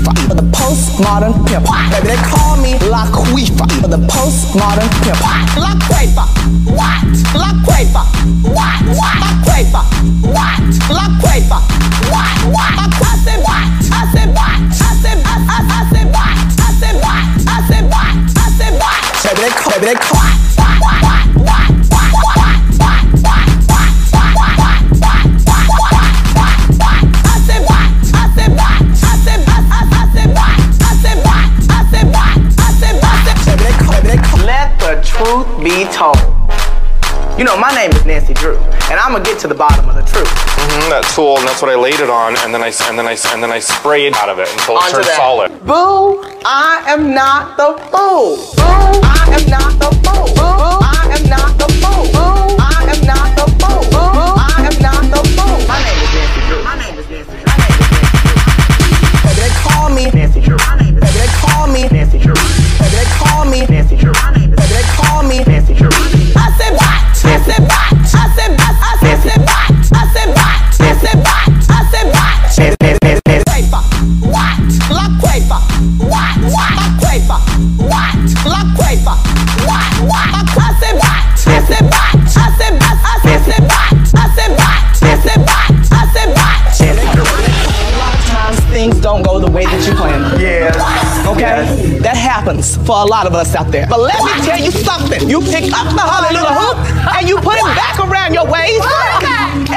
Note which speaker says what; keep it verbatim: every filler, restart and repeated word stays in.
Speaker 1: Queefa, the postmodern pimp. Baby, they call me La Queefa, the postmodern pimp. La Queefa, what? La Queefa, what? La Queefa, what? La Queefa, what? What? I said what? I said what? I said I I I said what? I said what? I said what? I said what? Baby, they call, baby, they call. What? What? What? What? What? What? What? Let the truth be told. You know, my name is Nancy Drew, and I'm gonna get to the bottom of the truth.
Speaker 2: Mm-hmm, that tool, and that's what I laid it on, and then I and then I and then I sprayed out of it until it
Speaker 1: Onto
Speaker 2: turned
Speaker 1: that.
Speaker 2: solid.
Speaker 1: Boo! I am not the fool. Boo! I am not the fool. Boo! I am not the fool. Boo! I am not the fool. Boo! I am not the fool. My name is Nancy Drew. My name is Nancy Drew. My name is Nancy Drew. Baby, they call me Nancy Drew. My name is Baby, they call me Nancy Drew. Baby, they call me Nancy Drew. My name is Baby, they call me Nancy Drew. I said what? I said what? I said what? I said what? I said what? I said what? I said what? Queefa, what? La Queefa, what? La Queefa, what? La Queefa, what? I said what? I said what? I said what? I said what? I said what? I said what? I said what? A lot of times things don't go the way that you planned. Yeah. Okay? That happens for a lot of us out there. But let me tell you something. You pick up the hallelujah hook and you put it back around your waist.